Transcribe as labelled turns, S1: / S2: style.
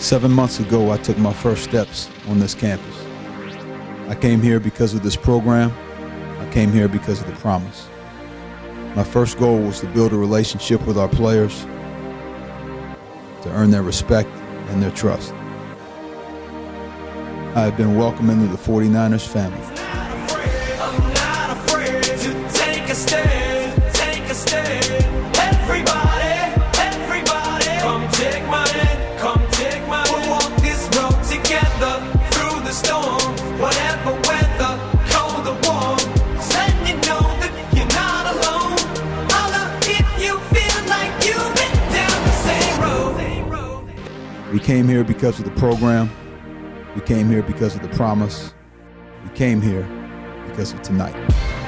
S1: 7 months ago, I took my first steps on this campus. I came here because of this program. I came here because of the promise. My first goal was to build a relationship with our players, to earn their respect and their trust. I have been welcomed into the 49ers family.
S2: I'm not afraid to take a stand, take a stand. Everybody, come take my hand, come take my hand. We'll walk this road together through the storm, whatever weather, cold or warm. Just letting you know that you're not alone. Holla if you feel like you've been down the same road.
S1: We came here because of the program. We came here because of the promise. We came here because of tonight.